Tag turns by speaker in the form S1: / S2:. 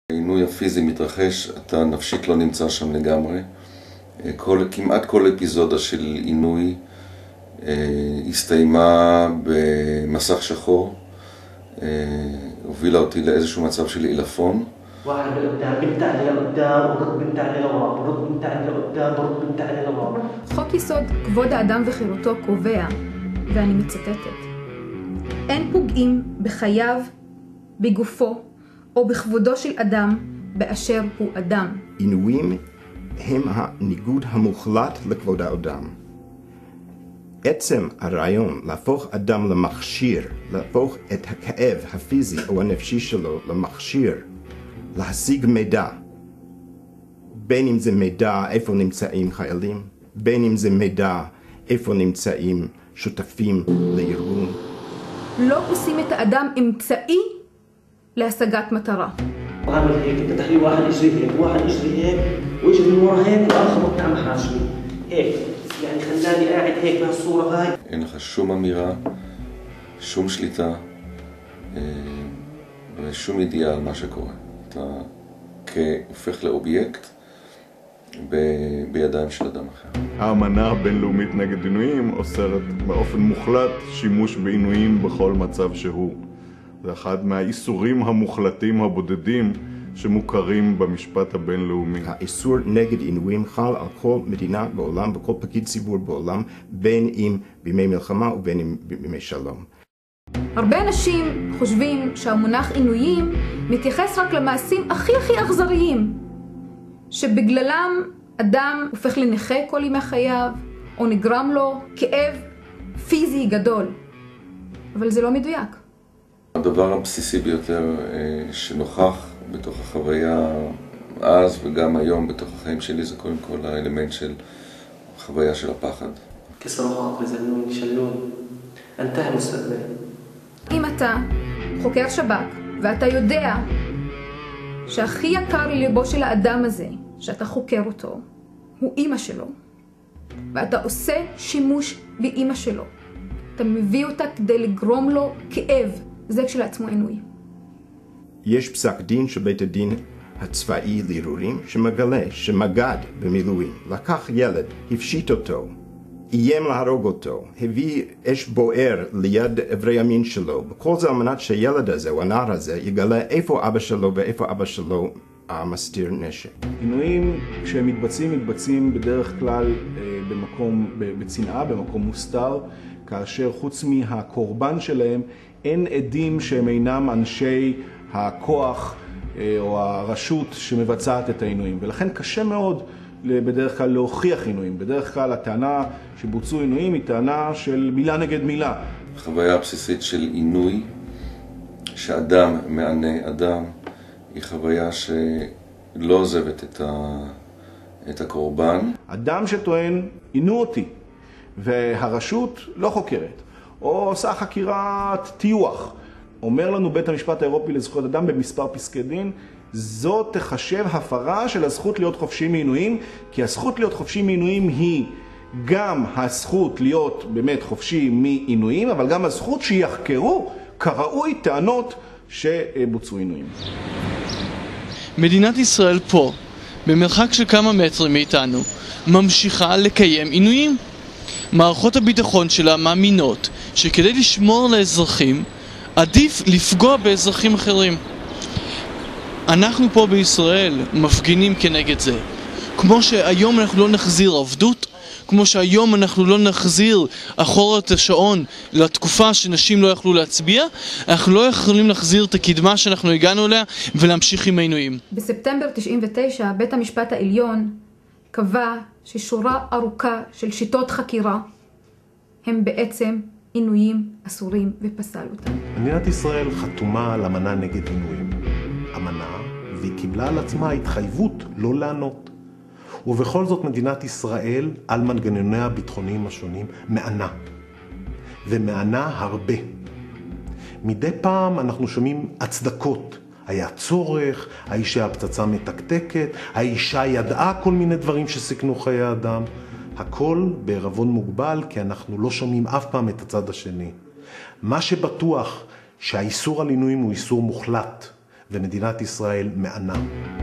S1: העינוי הפיזי מתרחש, אתה נפשית לא נמצא שם לגמרי. כמעט כל אפיזודה של עינוי הסתיימה במסך שחור, הובילה אותי לאיזשהו מצב של עילפון.
S2: חוק יסוד כבוד האדם וחירותו קובע, ואני מצטטת, אין פוגעים בחייו, בגופו או בכבודו של אדם באשר הוא אדם.
S3: עינויים הם הניגוד המוחלט לכבוד האדם. עצם הרעיון להפוך אדם למכשיר, להפוך את הכאב הפיזי או הנפשי שלו למכשיר, להשיג מידע, בין אם זה מידע איפה נמצאים חיילים, בין אם זה מידע איפה נמצאים שותפים לארגון.
S2: לא עושים את האדם אמצעי להשגת מטרה.
S4: بعمل هيك فتح لي واحد اجري هيك واحد اجري هيك واجي من ورا هيك واخر وقت عم حاشني هيك يعني خلاني قاعد هيك بهالصوره هاي.
S1: אין לך שום אמירה, שום שליטה ושום ידיעה על מה שקורה. אתה הופך לאובייקט בידיים של אדם אחר.
S5: האמנה הבינלאומית נגד עינויים אוסרת באופן מוחלט שימוש בעינויים בכל מצב שהוא. זה אחד מהאיסורים המוחלטים הבודדים שמוכרים במשפט הבינלאומי.
S3: האיסור נגד עינויים חל על כל מדינה בעולם וכל פקיד ציבור בעולם, בין אם בימי מלחמה ובין אם בימי שלום.
S2: הרבה אנשים חושבים שהמונח עינויים מתייחס רק למעשים הכי אכזריים, שבגללם אדם הופך לנכה כל ימי חייו, או נגרם לו כאב פיזי גדול. אבל זה לא מדויק.
S1: הדבר הבסיסי ביותר שנוכח בתוך החוויה אז וגם היום בתוך החיים שלי זה קודם כל האלמנט של חוויה של הפחד.
S4: كسروها وزنون يشلون انتهى المستقبل.
S2: אם אתה חוקר שב"כ ואתה יודע שהכי יקר לליבו של האדם הזה שאתה חוקר אותו הוא אמא שלו, ואתה עושה שימוש באמא שלו, אתה מביא אותה כדי לגרום לו כאב, זה כשלעצמו עינוי.
S3: יש פסק דין של בית הדין הצבאי לערעורים שמגלה שמג"ד במילואים לקח ילד, הפשיט אותו, איים להרוג אותו, הביא אש בוער ליד עברי המין שלו, וכל זה על מנת שהילד הזה או הנער הזה יגלה איפה אבא שלו ואיפה אבא שלו מסתיר נשק.
S6: עינויים כשהם מתבצעים בדרך כלל בצנעה, במקום מוסתר, כאשר חוץ מהקורבן שלהם אין עדים שהם אינם אנשי הכוח או הרשות שמבצעת את העינויים, ולכן קשה מאוד בדרך כלל להוכיח עינויים. בדרך כלל הטענה שבוצעו עינויים היא טענה של מילה נגד מילה.
S1: החוויה הבסיסית של עינוי, שאדם מענה אדם, היא חוויה שלא עוזבת את הקורבן.
S6: אדם שטוען, עינו אותי, והרשות לא חוקרת, או עושה חקירת טיוח. אומר לנו בית המשפט האירופי לזכויות אדם במספר פסקי דין, זאת תחשב הפרה של הזכות להיות חופשי מעינויים, כי הזכות להיות חופשי מעינויים היא גם הזכות להיות באמת חופשי מעינויים, אבל גם הזכות שיחקרו כראוי טענות שבוצעו עינויים.
S7: מדינת ישראל פה, במרחק של כמה מטרים מאיתנו, ממשיכה לקיים עינויים. מערכות הביטחון שלה מאמינות שכדי לשמור על האזרחים, עדיף לפגוע באזרחים אחרים. אנחנו פה בישראל מפגינים כנגד זה. כמו שהיום אנחנו לא נחזיר עבדות, כמו שהיום אנחנו לא נחזיר אחורה את השעון לתקופה שנשים לא יכלו להצביע, אנחנו לא יכולים להחזיר את הקדמה שאנחנו הגענו אליה ולהמשיך עם העינויים.
S2: בספטמבר 99 בית המשפט העליון קבע ששורה ארוכה של שיטות חקירה הם בעצם עינויים אסורים ופסל אותם.
S8: מדינת ישראל חתומה על אמנה נגד עינויים. אמנה, והיא קיבלה על עצמה התחייבות לא לענות. ובכל זאת מדינת ישראל על מנגנוניה הביטחוניים השונים מענה. ומענה הרבה. מדי פעם אנחנו שומעים הצדקות. היה צורך, האישה הפצצה מתקתקת, האישה ידעה כל מיני דברים שסיכנו חיי אדם. הכל בערבון מוגבל, כי אנחנו לא שומעים אף פעם את הצד השני. מה שבטוח שהאיסור על עינויים הוא איסור מוחלט, ומדינת ישראל מענה.